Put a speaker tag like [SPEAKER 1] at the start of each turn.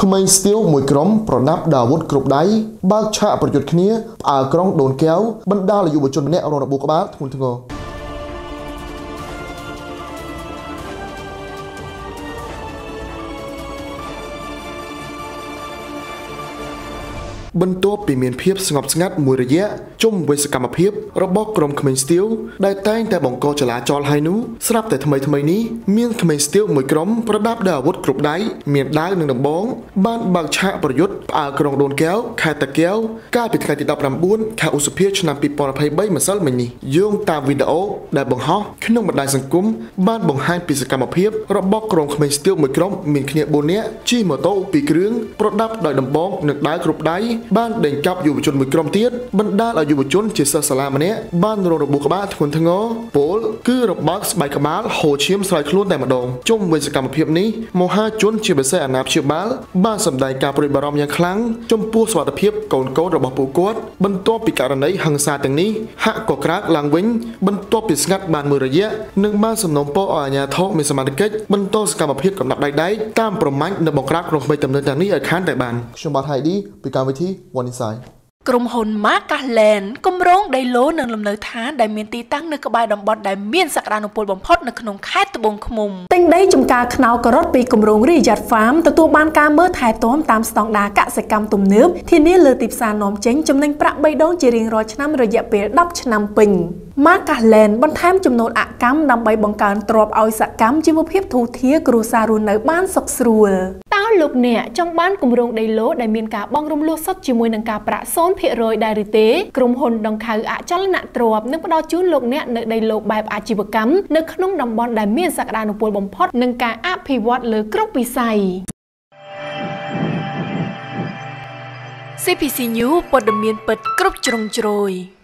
[SPEAKER 1] ក្មេងស្ទាវមួយក្រុមប្រដាប់ដាវុធគ្រប់ដៃបើកឆាកប្រយុទ្ធគ្នាផ្អើក្រុងដូនកែវបណ្ដាលយុវជនម្នាក់រងរបួសក្បាលធ្ងន់ធ្ងរបន្ទាប់ពីមានភាពស្ងប់ស្ងាត់មួយរយៈជុំវិញសកម្មភាពរបស់ក្រុមក្មេងស្ទាវដែលតែងតែបង្កចលាចលហើយនោះស្រាប់តែថ្មីនេះមានក្មេងស្ទាវមួយក្រុមប្រដាប់ដោយអាវុធគ្រប់ដៃមានដាវនិងដំបងបានបើកឆាកប្រយុទ្ធផ្អើលក្រុងដូនកែវខេត្តតាកែវកាលពីថ្ងៃទី19ខែឧសភាឆ្នាំ2023ម្សិលមិញនេះយោងតាមវីដេអូដែលបង្ហោះក្នុងបណ្ដាញសង្គមបានបង្ហាញពីសកម្មភាពរបស់ក្រុមក្មេងស្ទាវមួយក្រុមមានគ្នា4នាក់ជិះម៉ូតូ2គ្រឿងប្រដាប់ដោយដំបងនិងដាវគ្រប់ដៃបានដេញកាប់យុវជនមួយក្រុមទៀតបណ្ដាលឲ្យយុវជនជាសិស្សសាលាម្នាក់បានរងរបួសក្បាលធ្ងន់ធ្ងរពលគឺរបើកស្បែកក្បាលហូរឈាមស្រោចខ្លួនតែម្ដងជុំវិញសកម្មភាពនេះមហាជនជាពិសេសអាណាព្យាបាលបានសម្ដែងការព្រួយបារម្ភយ៉ាងខ្លាំងចំពោះសុខភាពកូនរបស់ពួកគាត់បន្ទាប់ពីករណីហិង្សាទាំងនេះហាក់ក៏ក្រើកឡើងវិញបន្ទាប់ពីស្ងាត់បានមួយរយៈនិងបានសំណូមពរឲ្យអាជ្ញាធរមានសមត្ថកិច្ចបន្តសកម្មភាពកំណត់ដៃតាមប្រមាញ់នៅបង្ក្រាបក្រុមក្មេងទំនើបទាំងនេះឲ្យខានតែបានខ្ញុំបាទ Heidi ពីកម្មវិធី One Inside
[SPEAKER 2] ក្រុមហ៊ុន Markland គម្រោងដីឡូនិងលំនៅឋានដែលមានទីតាំងនៅក្បែរតំបន់ដែលមានសក្តានុពលបំផុតនៅក្នុងខេត្តត្បូងឃ្មុំទិញដីចំការខ្នោការ៉ុតពីគម្រោង Riyadh Farm ទទួលបានការមើលថែទាំតាមស្តង់ដារកសិកម្មទំនើបធានាលើទីផ្សារនាំចេញចំណេញប្រាក់3ដងជារៀងរាល់ឆ្នាំរយៈពេល10ឆ្នាំពេញ Markland បន្ថែមចំនួនអកម្មដើម្បីបង្កើនទ្រព្យឲ្យសកម្មជីវភាពធូរធារគ្រួសាររស់នៅបានសុខស្រួលតើលោកអ្នកចង់បានគម្រោងដីឡូដែលមានការបង់រំលោះសុទ្ធជាមួយនឹងការប្រាក់ 0% ដែរឬទេក្រុមហ៊ុនដង្ខៅអចលនទ្រព្យនឹងផ្ដល់ជូនលោកអ្នកនៅដីឡូបែបអាជីវកម្មនៅក្នុងតំបន់ដែលមានសក្តានុពលបំផុតនិងការអភិវឌ្ឍលើគ្រប់វិស័យ CPC News ព័ត៌មានពិតគ្រប់ជ្រុងជ្រោយ